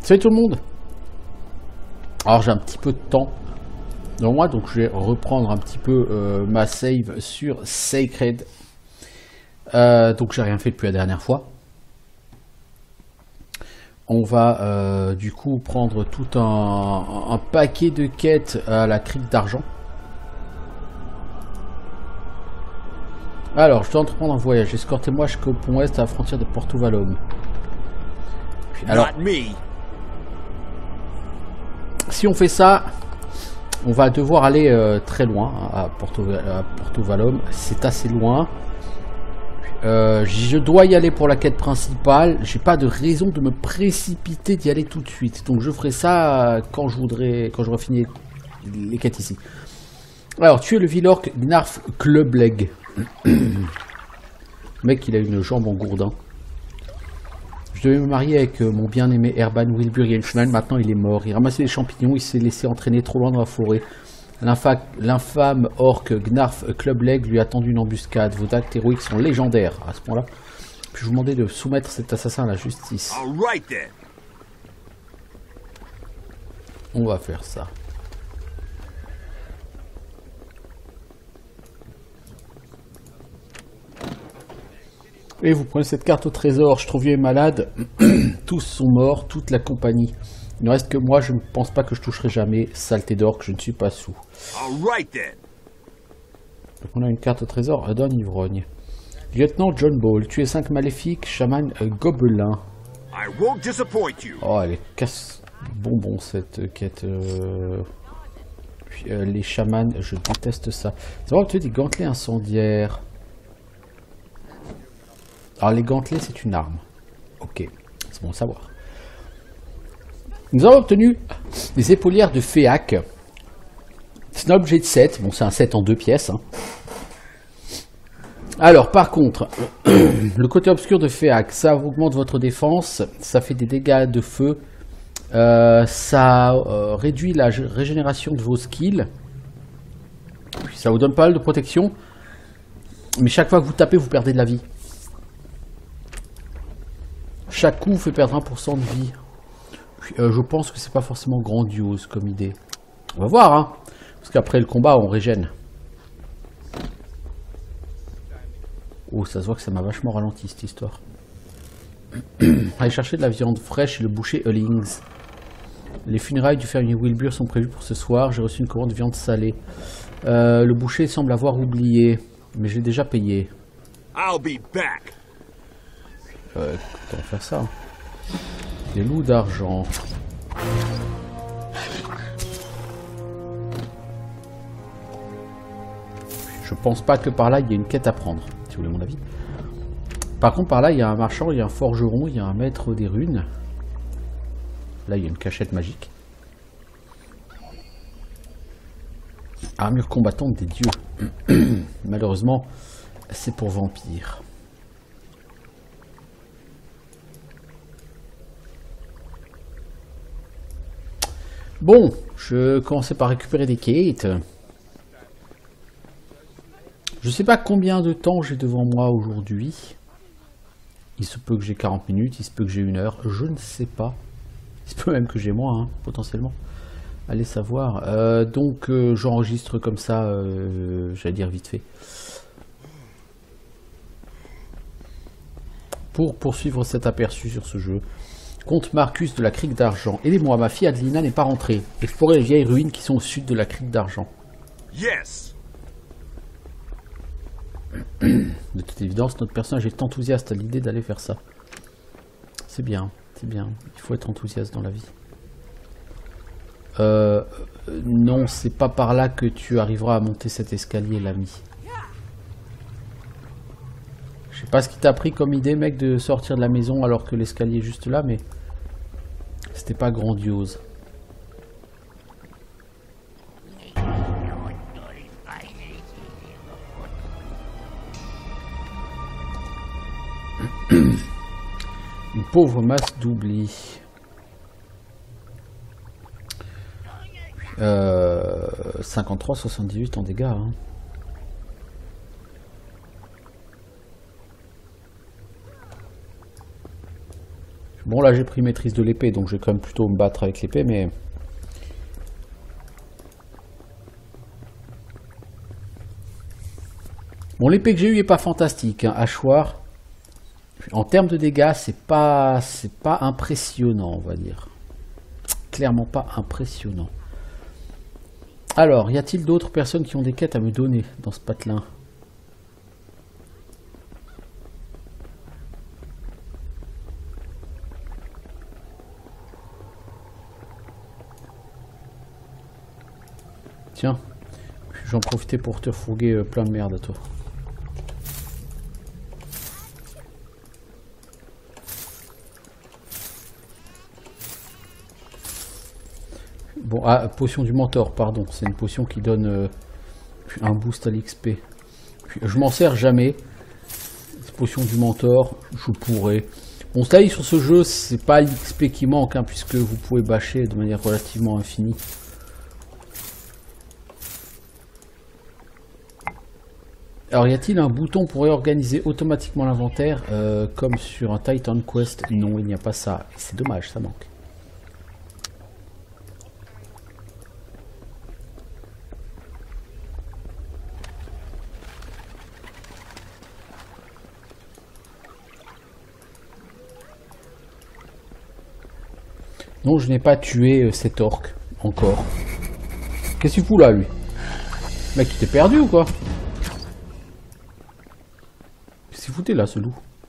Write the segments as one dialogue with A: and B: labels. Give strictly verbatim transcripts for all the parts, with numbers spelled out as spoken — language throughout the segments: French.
A: Salut tout le monde. Alors j'ai un petit peu de temps devant moi, donc je vais reprendre un petit peu euh, ma save sur Sacred. Euh, donc j'ai rien fait depuis la dernière fois. On va euh, du coup prendre tout un, un paquet de quêtes à la crique d'argent. Alors je dois entreprendre un voyage. Escortez-moi jusqu'au pont ouest à la frontière de Porto Valome. Alors, si on fait ça, on va devoir aller euh, très loin à Porto, à Porto Valome. C'est assez loin. Euh, je dois y aller pour la quête principale. J'ai pas de raison de me précipiter d'y aller tout de suite. Donc je ferai ça quand je voudrais, quand j'aurai fini les quêtes ici. Alors, tu es le Vilorc Gnarf Clubleg. Le mec, il a une jambe en gourdin. Je devais me marier avec mon bien-aimé Erban Wilbur il y a une semaine. Maintenant, il est mort. Il ramassait des champignons. Il s'est laissé entraîner trop loin dans la forêt. L'infâme orc Gnarf Clubleg lui a tendu une embuscade. Vos actes héroïques sont légendaires à ce point-là. Puis je vous demandais de soumettre cet assassin à la justice. On va faire ça. Et vous prenez cette carte au trésor. Je trouve vieux et malade. Tous sont morts, toute la compagnie. Il ne reste que moi, je ne pense pas que je toucherai jamais. Saleté d'orque, je ne suis pas sous. Donc on a une carte au trésor d'un ivrogne. Lieutenant John Ball, tuez cinq maléfiques, chaman euh, gobelin. Oh, elle est casse bonbon cette quête. Euh... Puis, euh, les chamans, je déteste ça. C'est vrai que tu as des gantelets incendiaires. Alors les gantelets, c'est une arme. Ok, c'est bon à savoir. Nous avons obtenu des épaulières de Féac. C'est un objet de set. Bon, c'est un set en deux pièces. Hein. Alors, par contre, le côté obscur de Féac, ça augmente votre défense, ça fait des dégâts de feu, euh, ça euh, réduit la régénération de vos skills, puis ça vous donne pas mal de protection, mais chaque fois que vous tapez, vous perdez de la vie. Chaque coup fait perdre un pour cent de vie. Puis, euh, je pense que c'est pas forcément grandiose comme idée. On va voir, hein. Parce qu'après le combat, on régène. Oh, ça se voit que ça m'a vachement ralenti cette histoire. Allez chercher de la viande fraîche chez le boucher Hullings. Les funérailles du fermier Wilbur sont prévues pour ce soir. J'ai reçu une commande de viande salée. Euh, le boucher semble avoir oublié, mais j'ai déjà payé.
B: I'll be back.
A: Euh, écoute, on va faire ça. Hein. Des loups d'argent. Je pense pas que par là il y ait une quête à prendre, si vous voulez mon avis. Par contre, par là il y a un marchand, il y a un forgeron, il y a un maître des runes. Là il y a une cachette magique. Armure combattante des dieux. Malheureusement, c'est pour vampires. Bon, je commençais par récupérer des quêtes. Je sais pas combien de temps j'ai devant moi aujourd'hui. Il se peut que j'ai quarante minutes, il se peut que j'ai une heure, je ne sais pas. Il se peut même que j'ai moins, hein, potentiellement. Allez savoir. Euh, donc euh, j'enregistre comme ça, euh, j'allais dire vite fait. Pour poursuivre cet aperçu sur ce jeu. Comte Marcus de la crique d'argent. Aidez-moi, ma fille Adelina n'est pas rentrée. Explorez les vieilles ruines qui sont au sud de la crique d'argent.
B: Yes.
A: De toute évidence, notre personnage est enthousiaste à l'idée d'aller faire ça. C'est bien, c'est bien. Il faut être enthousiaste dans la vie. Euh, non, c'est pas par là que tu arriveras à monter cet escalier, l'ami. Je sais pas ce qui t'a pris comme idée, mec, de sortir de la maison alors que l'escalier est juste là, mais c'était pas grandiose. Une pauvre masse d'oubli. Euh, cinquante-trois soixante-dix-huit en dégâts. Hein. Bon, là, j'ai pris maîtrise de l'épée, donc je vais quand même plutôt me battre avec l'épée, mais... Bon, l'épée que j'ai eue est pas fantastique, hein, hachoir. En termes de dégâts, c'est pas, c'est pas impressionnant, on va dire. Clairement pas impressionnant. Alors, y a-t-il d'autres personnes qui ont des quêtes à me donner dans ce patelin? Tiens, j'en profitais pour te fourguer euh, plein de merde à toi. Bon, ah, potion du mentor, pardon. C'est une potion qui donne euh, un boost à l'X P. Je m'en sers jamais. Potion du mentor, je pourrais. Bon, ça sur ce jeu, c'est pas l'X P qui manque, hein, puisque vous pouvez bâcher de manière relativement infinie. Alors, y a-t-il un bouton pour réorganiser automatiquement l'inventaire euh, comme sur un Titan Quest? Non, il n'y a pas ça. Et c'est dommage, ça manque. Non, je n'ai pas tué euh, cet orc, encore. Qu'est-ce qu'il fout là, lui? Mec, tu t'es perdu ou quoi? Qu'est-ce qu'il foutait là, ce loup?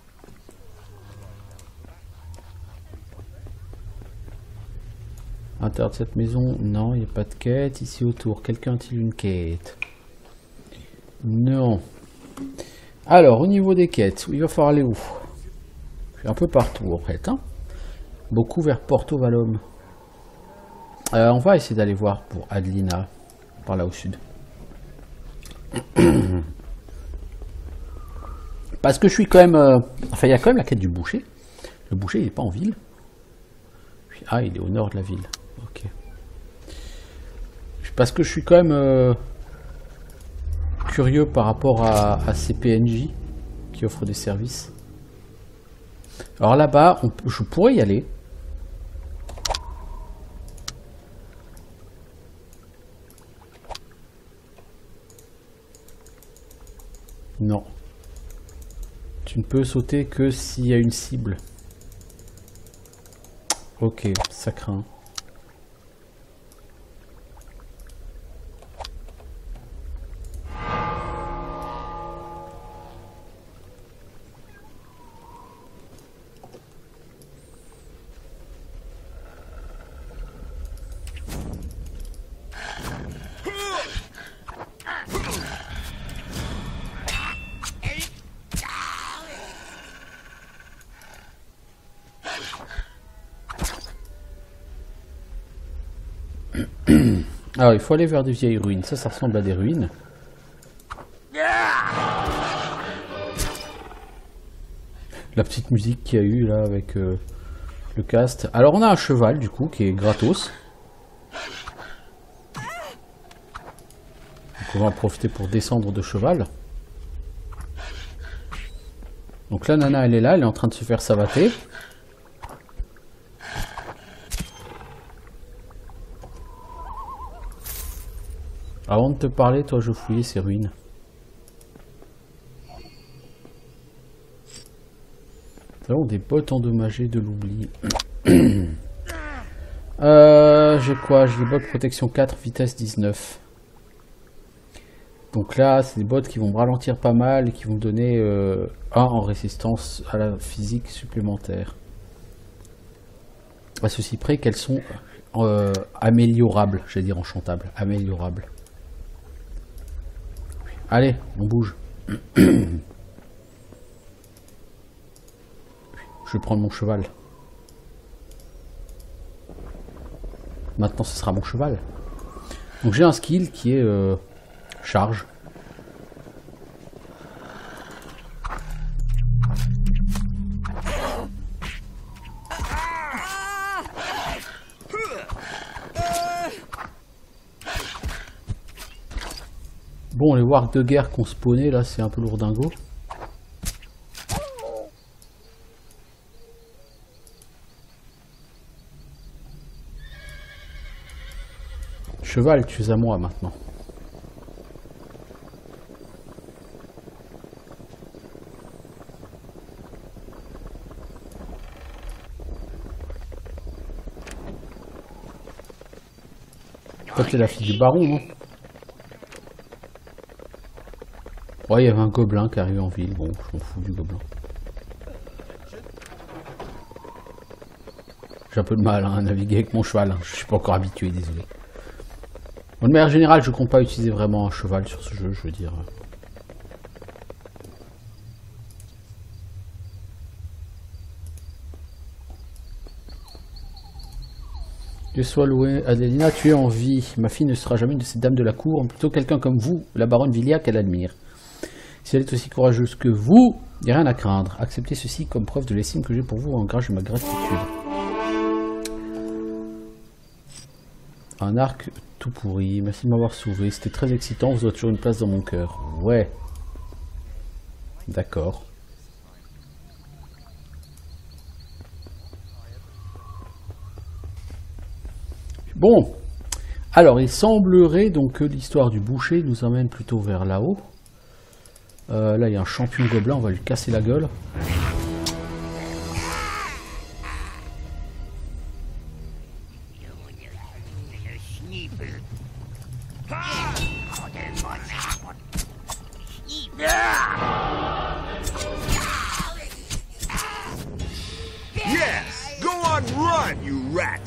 A: À l'intérieur de cette maison, non, il n'y a pas de quête. Ici autour, quelqu'un a-t-il une quête? Non. Alors, au niveau des quêtes, il va falloir aller où? Je suis un peu partout, en fait, hein. Beaucoup vers Porto Valom. Euh, on va essayer d'aller voir pour Adelina, par là au sud. Parce que je suis quand même... Euh... Enfin, il y a quand même la quête du boucher. Le boucher, il n'est pas en ville. Ah, il est au nord de la ville. Ok. Parce que je suis quand même euh... curieux par rapport à, à ces P N J qui offrent des services. Alors là-bas, on... je pourrais y aller. Non. Tu ne peux sauter que s'il y a une cible. Ok, ça craint. Alors, il faut aller vers des vieilles ruines. Ça, ça ressemble à des ruines. La petite musique qu'il y a eu là avec euh, le cast. Alors, on a un cheval du coup qui est gratos. Donc, on va en profiter pour descendre de cheval. Donc là, Nana, elle est là. Elle est en train de se faire savater. Avant de te parler, toi, je fouillais ces ruines. Nous avons des bottes endommagées de l'oubli. euh, j'ai quoi? J'ai des bottes protection quatre, vitesse dix-neuf. Donc là, c'est des bottes qui vont me ralentir pas mal et qui vont me donner euh, un en résistance à la physique supplémentaire. À ceci près qu'elles sont euh, améliorables, j'allais dire enchantables, améliorables. Allez, on bouge. Je vais prendre mon cheval. Maintenant, ce sera mon cheval. Donc j'ai un skill qui est euh, charge. Bon, les wargs de guerre qu'on spawnait là, c'est un peu lourdingo. Cheval, tu es à moi maintenant. Toi, t'es la fille du baron, non? Ouais, il y avait un gobelin qui arrive en ville. Bon, je m'en fous du gobelin. J'ai un peu de mal hein, à naviguer avec mon cheval. Hein. Je suis pas encore habitué, désolé. Bon, de manière générale, je compte pas utiliser vraiment un cheval sur ce jeu, je veux dire. Dieu soit loué. Adelina, tu es en vie. Ma fille ne sera jamais une de ces dames de la cour, mais plutôt quelqu'un comme vous, la baronne Villia, qu'elle admire. Si elle est aussi courageuse que vous, il n'y a rien à craindre. Acceptez ceci comme preuve de l'estime que j'ai pour vous en gage de ma gratitude. Un arc tout pourri. Merci de m'avoir sauvé. C'était très excitant. Vous avez toujours une place dans mon cœur. Ouais. D'accord. Bon. Alors, il semblerait donc que l'histoire du boucher nous emmène plutôt vers là-haut. Euh, là, il y a un champion gobelin. On va lui casser la gueule.
B: Yes! Go on, run, you rat!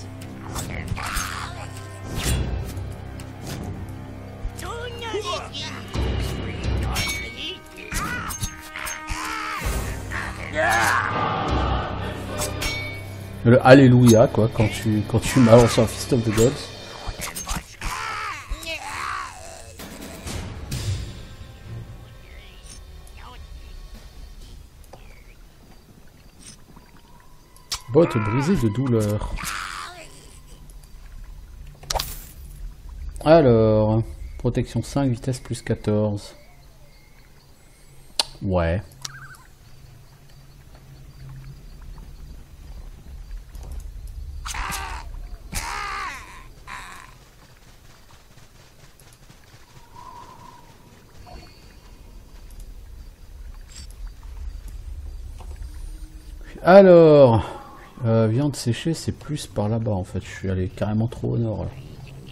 A: Le Alléluia, quoi, quand tu, quand tu balances un Fist of the Gods. Botte brisée de douleur. Alors, protection cinq, vitesse plus quatorze. Ouais. Alors, euh, viande séchée, c'est plus par là-bas en fait. Je suis allé carrément trop au nord. Là.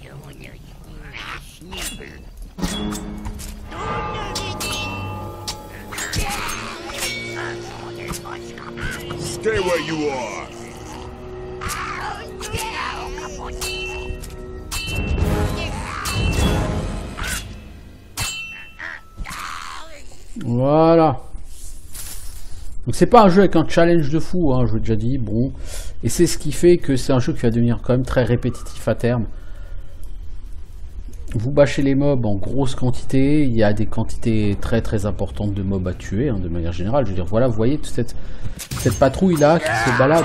B: Stay where you are.
A: Voilà. Donc c'est pas un jeu avec un challenge de fou, hein, je l'ai déjà dit, bon. Et c'est ce qui fait que c'est un jeu qui va devenir quand même très répétitif à terme. Vous bâchez les mobs en grosse quantité, il y a des quantités très très importantes de mobs à tuer, hein, de manière générale. Je veux dire, voilà, vous voyez toute cette, cette patrouille là qui se balade.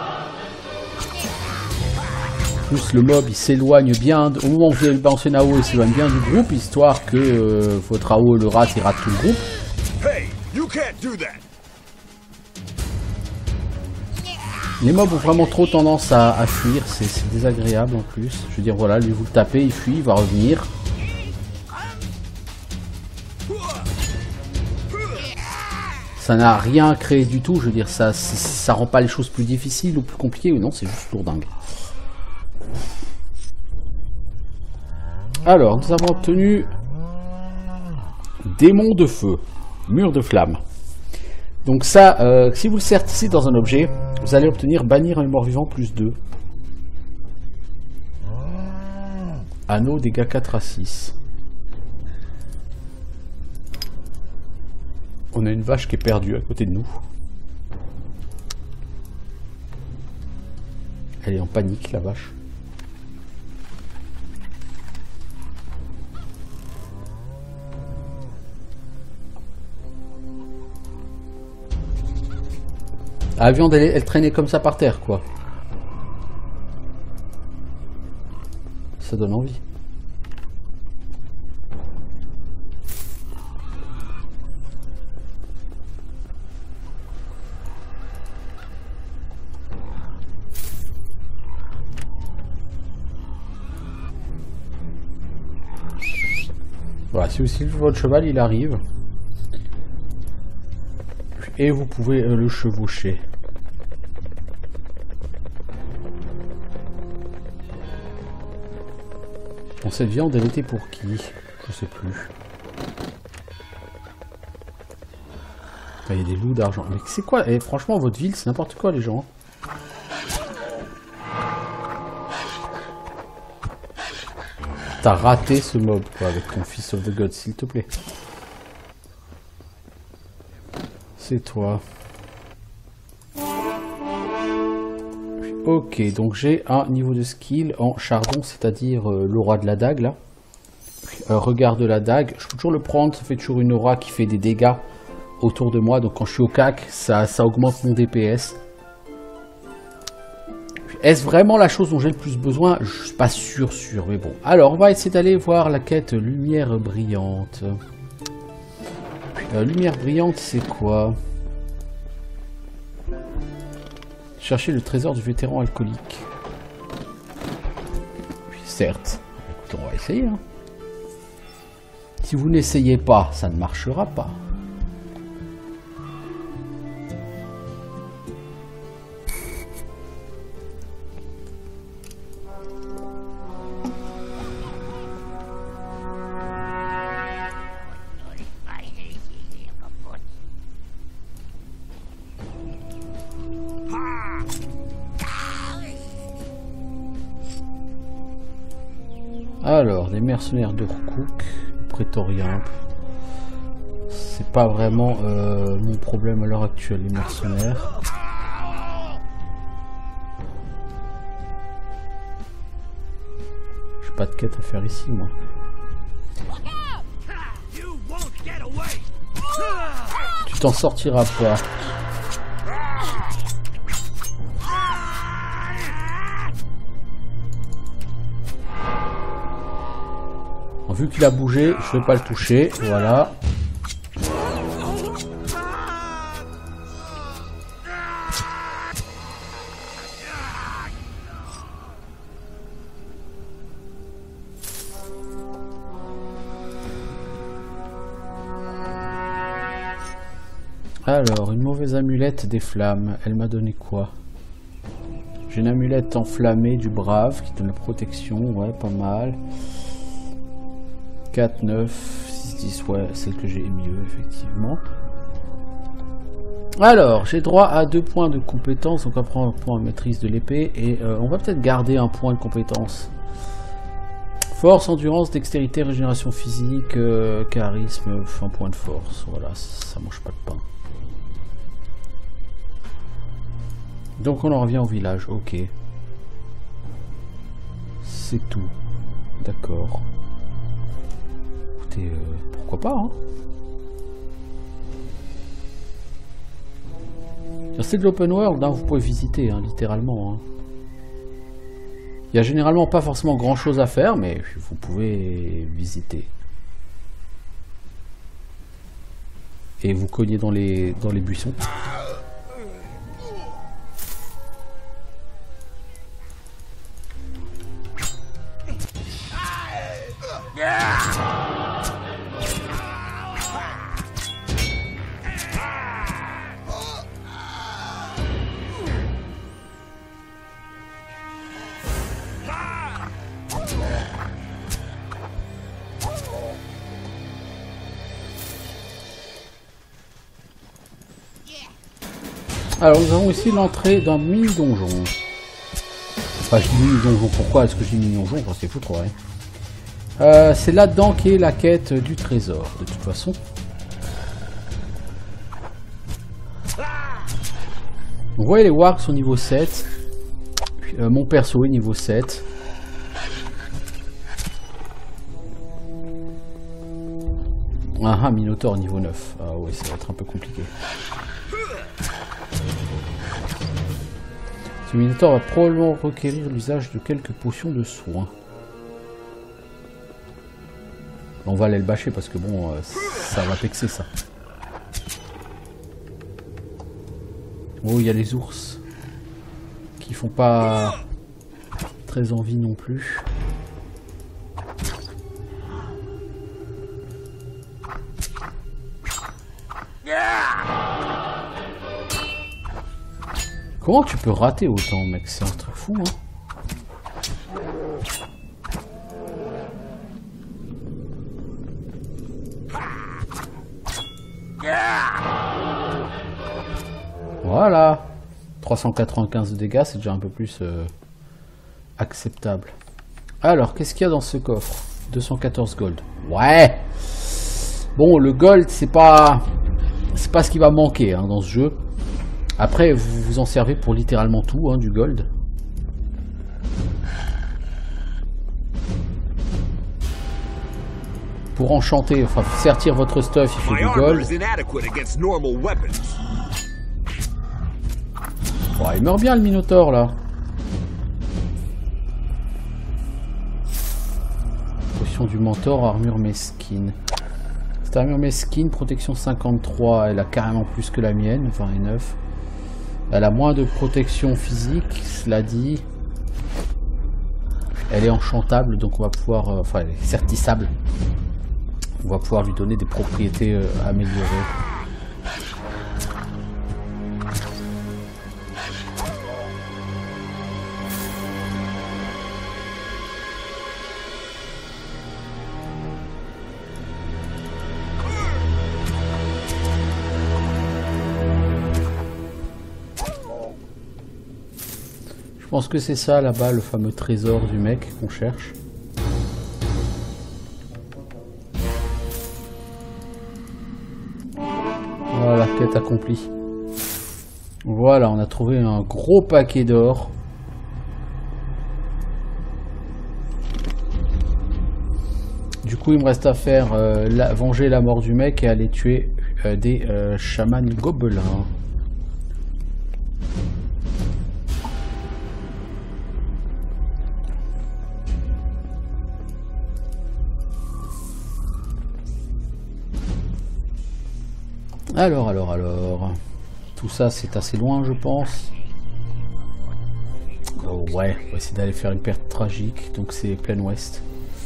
A: En plus le mob il s'éloigne bien, au moment où vous allez balancer Nao, il s'éloigne bien du groupe, histoire que euh, votre A O le rate, il rate tout le groupe.
B: Hey, you can't do that.
A: Les mobs ont vraiment trop tendance à, à fuir, c'est désagréable en plus. Je veux dire, voilà, lui vous le tapez, il fuit, il va revenir. Ça n'a rien créé du tout, je veux dire, ça, ça rend pas les choses plus difficiles ou plus compliquées, ou non, c'est juste lourdingue. Alors, nous avons obtenu démon de feu, mur de flamme. Donc ça, euh, si vous le certifiez dans un objet, vous allez obtenir bannir un mort-vivant plus deux. Anneau, dégâts quatre à six. On a une vache qui est perdue à côté de nous. Elle est en panique, la vache. La viande, elle, elle traînait comme ça par terre, quoi. Ça donne envie. Voilà, si aussi votre cheval il arrive. Et vous pouvez euh, le chevaucher. Bon, cette viande elle était pour qui? Je sais plus. Il y a des loups d'argent. Mais c'est quoi? Et franchement, votre ville, c'est n'importe quoi, les gens. T'as raté ce mob, quoi, avec ton Fist of the God, s'il te plaît. C'est toi. Ok, donc j'ai un niveau de skill en chardon, c'est-à-dire euh, l'aura de la dague, là. Euh, regard de la dague. Je peux toujours le prendre, ça fait toujours une aura qui fait des dégâts autour de moi, donc quand je suis au cac, ça, ça augmente mon D P S. Est-ce vraiment la chose dont j'ai le plus besoin? Je suis pas sûr, sûr, mais bon. Alors, on va essayer d'aller voir la quête lumière brillante. Euh, lumière brillante, c'est quoi? Chercher le trésor du vétéran alcoolique. Oui, certes. Écoute, on va essayer. Hein. Si vous n'essayez pas, ça ne marchera pas. Alors, des mercenaires d'Urkuk, prétoriens. C'est pas vraiment euh, mon problème à l'heure actuelle, les mercenaires. J'ai pas de quête à faire ici, moi. Tu t'en sortiras pas. Vu qu'il a bougé, je vais pas le toucher. Voilà. Alors, une mauvaise amulette des flammes. Elle m'a donné quoi? J'ai une amulette enflammée du brave qui donne la protection. Ouais, pas mal. quatre, neuf, six, dix, ouais, celle que j'ai est mieux, effectivement. Alors, j'ai droit à deux points de compétence, donc on va prendre un point de maîtrise de l'épée, et euh, on va peut-être garder un point de compétence. Force, endurance, dextérité, régénération physique, euh, charisme, un point de force, voilà, ça mange pas de pain. Donc on en revient au village, ok. C'est tout, d'accord. Euh, pourquoi pas, hein. C'est de l'open world, hein, vous pouvez visiter, hein, littéralement. Hein. Il y a généralement pas forcément grand chose à faire, mais vous pouvez visiter. Et vous cognez dans les, dans les buissons. Alors nous avons ici l'entrée d'un mini-donjon. Enfin je dis mini-donjon, pourquoi est-ce que je dis mini-donjon? Parce que c'est fou trop, ouais. Euh, c'est là-dedans qu'est la quête du trésor, de toute façon. Vous voyez les wargs sont niveau sept. Euh, mon perso est niveau sept. Ah ah, Minotaur niveau neuf. Ah oui, ça va être un peu compliqué. Ce Minotaur va probablement requérir l'usage de quelques potions de soins. On va aller le bâcher parce que bon, euh, ça va pexer ça. Oh, il y a les ours qui font pas très envie non plus. Comment tu peux rater autant, mec? C'est un truc fou, hein. Voilà. trois cent quatre-vingt-quinze de dégâts, c'est déjà un peu plus euh, acceptable. Alors, qu'est-ce qu'il y a dans ce coffre? deux cent quatorze gold. Ouais. Bon, le gold, c'est pas... C'est pas ce qui va manquer hein, dans ce jeu. Après, vous vous en servez pour littéralement tout, hein, du gold. Pour enchanter, enfin, sertir votre stuff, il faut du gold. Oh, il meurt bien le Minotaure, là. Potion du mentor, armure mesquine. Cette armure mesquine, protection cinquante-trois, elle a carrément plus que la mienne, vingt et neuf. Elle a moins de protection physique, cela dit. Elle est enchantable, donc on va pouvoir... Euh, enfin, elle est certissable. On va pouvoir lui donner des propriétés euh, améliorées. Je pense que c'est ça là-bas, le fameux trésor du mec qu'on cherche. Voilà, quête accomplie. Voilà, on a trouvé un gros paquet d'or. Du coup, il me reste à faire euh, la, venger la mort du mec et aller tuer euh, des euh, chamans gobelins. Alors, alors, alors... Tout ça, c'est assez loin, je pense. Oh, ouais, on va essayer d'aller faire une perte tragique. Donc, c'est plein ouest.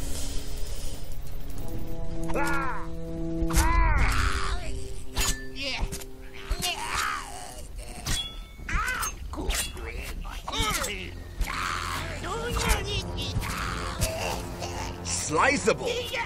B: Sliceable.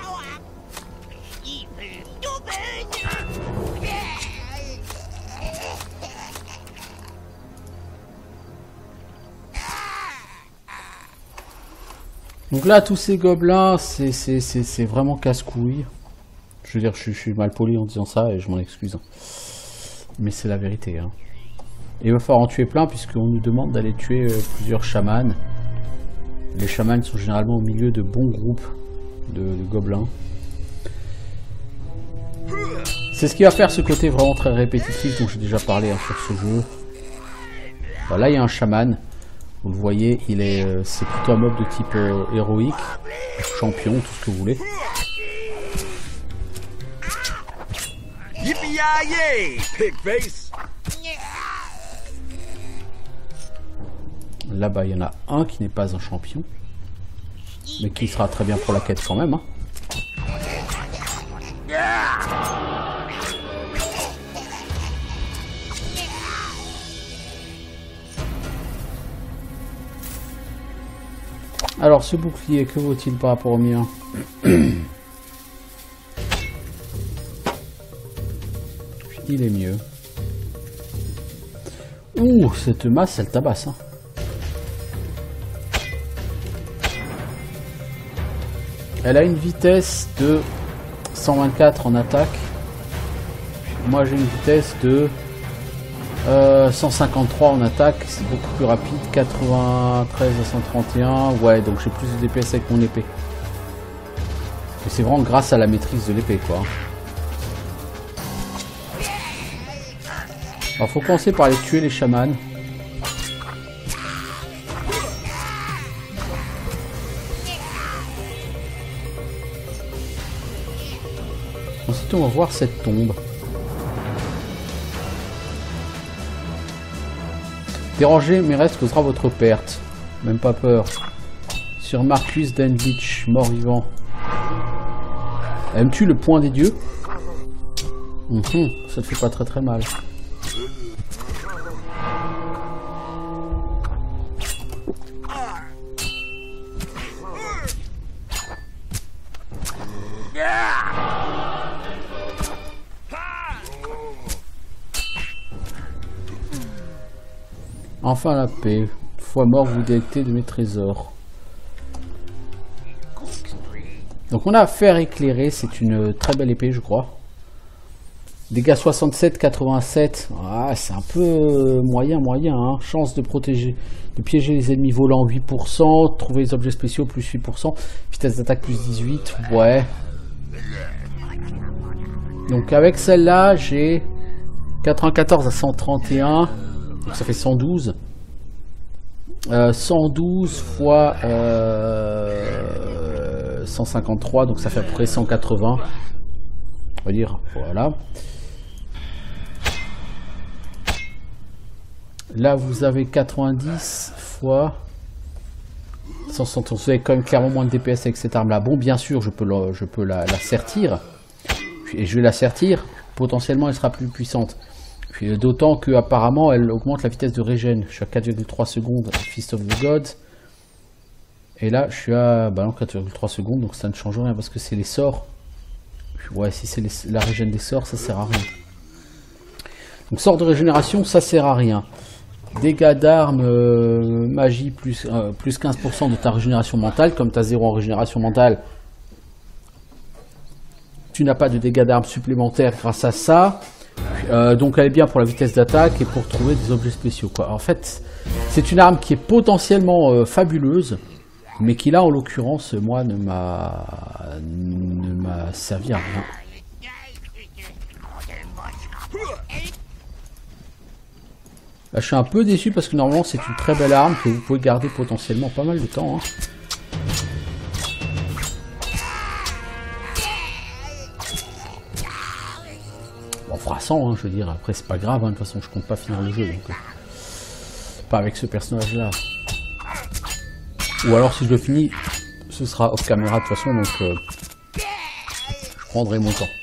A: Donc là, tous ces gobelins, c'est vraiment casse-couille. Je veux dire, je, je suis mal poli en disant ça et je m'en excuse. Mais c'est la vérité. Hein. Et il va falloir en tuer plein puisqu'on nous demande d'aller tuer euh, plusieurs chamans. Les chamans sont généralement au milieu de bons groupes de, de gobelins. C'est ce qui va faire ce côté vraiment très répétitif dont j'ai déjà parlé hein, sur ce jeu. Voilà, il y a un chaman. Vous le voyez, il est, euh, c'est plutôt un mob de type euh, héroïque, champion, tout ce que vous voulez. Là-bas, il y en a un qui n'est pas un champion, mais qui sera très bien pour la quête quand même. Hein. Alors, ce bouclier, que vaut-il par rapport au mien? Il est mieux. Ouh, cette masse, elle tabasse. Hein. Elle a une vitesse de cent vingt-quatre en attaque. Moi, j'ai une vitesse de euh, cent cinquante-trois en attaque. C'est beaucoup plus rapide. quatre-vingt-treize à cent trente et un. Ouais, donc j'ai plus de D P S avec mon épée. Et c'est vraiment grâce à la maîtrise de l'épée, quoi. Alors, faut commencer par aller tuer les chamans. Ensuite, on va voir cette tombe. Déranger mes restes causera votre perte. Même pas peur. Sur Marcus Denvich, mort-vivant. Elle me tue le point des dieux. Mmh, ça te fait pas très très mal. Enfin la paix. Fois mort, vous délectez de mes trésors. Donc on a fer éclairé, c'est une très belle épée je crois. Dégâts soixante-sept, quatre-vingt-sept. Ah, c'est un peu moyen, moyen. Hein. Chance de protéger, de piéger les ennemis volants huit pour cent. Trouver les objets spéciaux plus huit pour cent. Vitesse d'attaque plus dix-huit. Ouais. Donc avec celle-là, j'ai quatre-vingt-quatorze à cent trente et un. Donc ça fait cent douze. Euh, cent douze fois euh, cent cinquante-trois. Donc ça fait à peu près cent quatre-vingts. On va dire, voilà. Là, vous avez quatre-vingt-dix fois cent soixante. Vous avez quand même clairement moins de D P S avec cette arme-là. Bon, bien sûr, je peux, le, je peux la, la sertir. Et je vais la sertir. Potentiellement, elle sera plus puissante. D'autant qu'apparemment, elle augmente la vitesse de régène. Je suis à quatre virgule trois secondes, Fist of the Gods. Et là, je suis à bah non, quatre virgule trois secondes, donc ça ne change rien parce que c'est les sorts. Ouais, si c'est la régène des sorts, ça sert à rien. Donc, sort de régénération, ça sert à rien. Dégâts d'armes, euh, magie, plus, euh, plus quinze pour cent de ta régénération mentale. Comme tu as zéro en régénération mentale, tu n'as pas de dégâts d'armes supplémentaires grâce à ça. Euh, donc elle est bien pour la vitesse d'attaque et pour trouver des objets spéciaux, quoi. En fait, c'est une arme qui est potentiellement euh, fabuleuse, mais qui là, en l'occurrence, moi, ne m'a ne m'a servi à rien. Là, je suis un peu déçu parce que normalement, c'est une très belle arme que vous pouvez garder potentiellement pas mal de temps. Hein. On fera cent, hein, je veux dire. Après, c'est pas grave. Hein, de toute façon, je compte pas finir le jeu. Donc, euh, pas avec ce personnage-là. Ou alors, si je le finis, ce sera off caméra de toute façon. Donc, euh, je prendrai mon temps.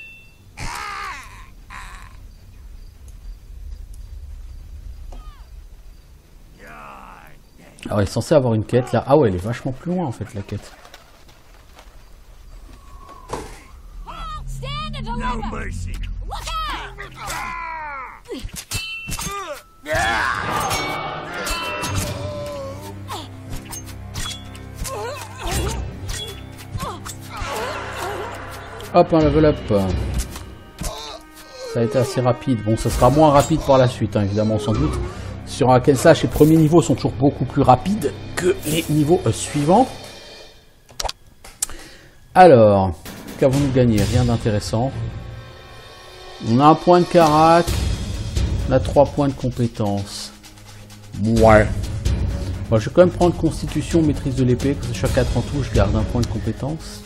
A: Alors, il est censé avoir une quête là. Ah ouais, elle est vachement plus loin en fait, la quête.
B: No mercy.
A: Hop, un level up. Ça a été assez rapide. Bon, ça sera moins rapide par la suite, hein, évidemment, sans doute. Sur un hack and slash, les premiers niveaux sont toujours beaucoup plus rapides que les niveaux euh, suivants. Alors, qu'avons-nous gagné? Rien d'intéressant. On a un point de carac. On a trois points de compétence. Ouais. Bon, je vais quand même prendre constitution, maîtrise de l'épée, parce que je suis à quatre en tout, je garde un point de compétence.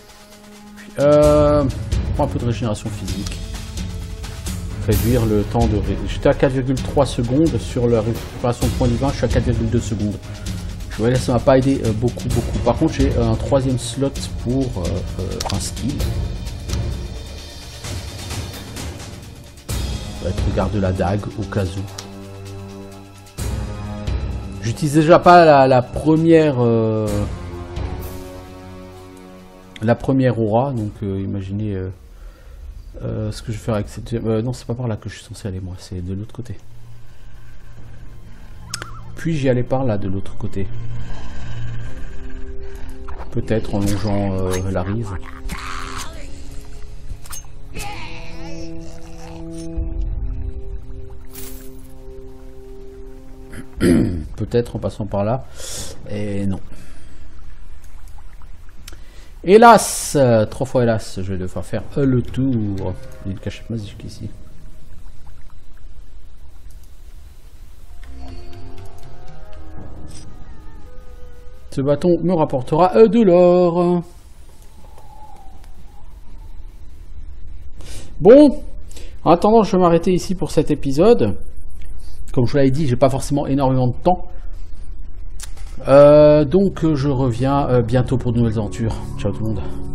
A: Euh, je prends un peu de régénération physique. Réduire le temps de... Ré... J'étais à quatre virgule trois secondes sur la récupération de points divins, je suis à quatre virgule deux secondes. Je vois là, ça m'a pas aidé euh, beaucoup, beaucoup. Par contre, j'ai euh, un troisième slot pour euh, euh, un skill. Ça va être garde de la dague au cas où. J'utilise déjà pas la, la première... Euh, la première aura, donc euh, imaginez... Euh, Euh, ce que je vais faire avec cette... Euh, non, c'est pas par là que je suis censé aller, moi. C'est de l'autre côté. Puis j'y allais par là, de l'autre côté. Peut-être en longeant euh, la rive. Peut-être en passant par là. Et non. Hélas, euh, trois fois hélas, je vais devoir faire euh, le tour. Il y a une cachette magique ici. Ce bâton me rapportera euh, de l'or. Bon, en attendant, je vais m'arrêter ici pour cet épisode. Comme je vous l'avais dit, j'ai pas forcément énormément de temps. Euh, donc je reviens euh, bientôt pour de nouvelles aventures. Ciao tout le monde.